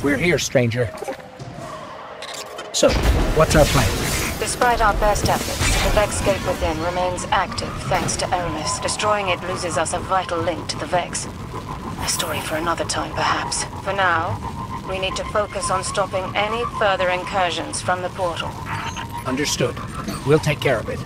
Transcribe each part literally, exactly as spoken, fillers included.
We're here, stranger. So, what's our plan? Despite our best efforts, the Vex gate within remains active thanks to Aramis. Destroying it loses us a vital link to the Vex. A story for another time, perhaps. For now, we need to focus on stopping any further incursions from the portal. Understood. We'll take care of it.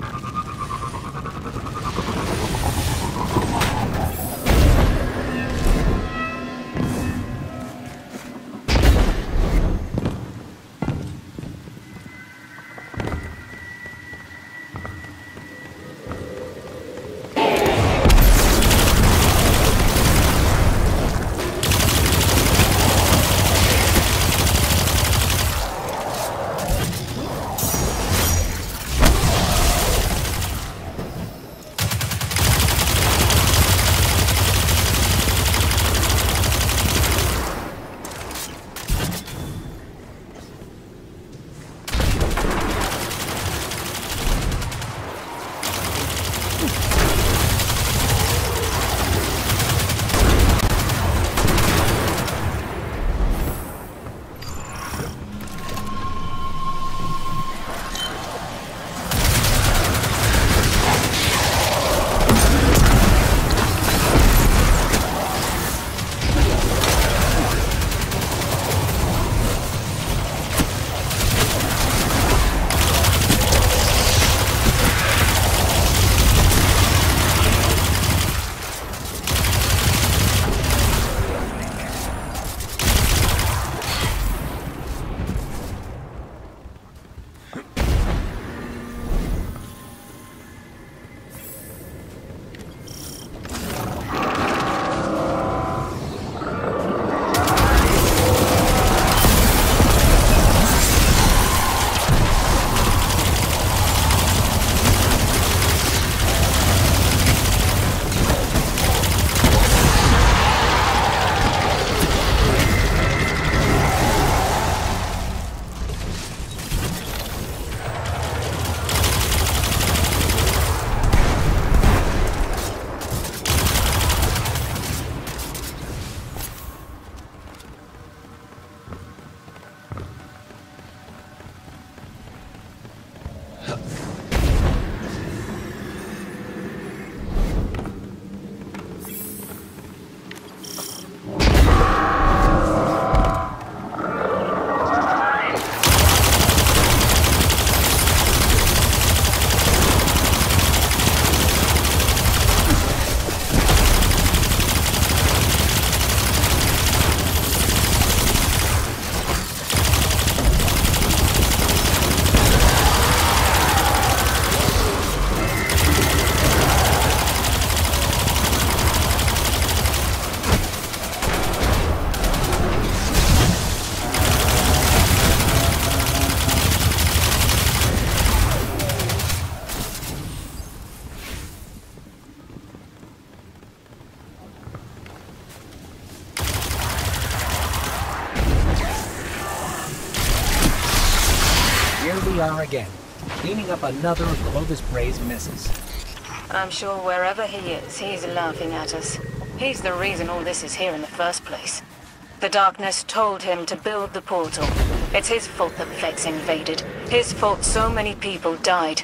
Here we are again, cleaning up another of Clovis Bray's messes. I'm sure wherever he is, he's laughing at us. He's the reason all this is here in the first place. The darkness told him to build the portal. It's his fault that Vex invaded. His fault so many people died.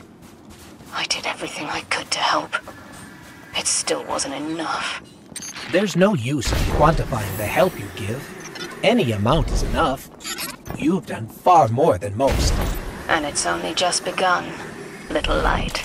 I did everything I could to help. It still wasn't enough. There's no use in quantifying the help you give. Any amount is enough. You've done far more than most. And it's only just begun, little light.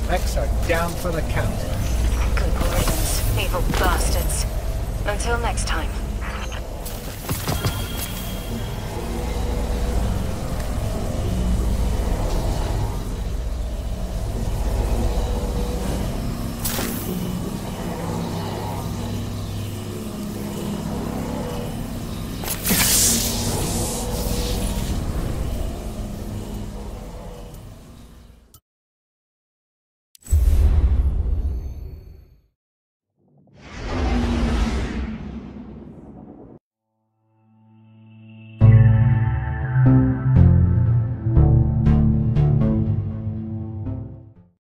Mechs are down for the count. Good riddance, evil bastards. Until next time.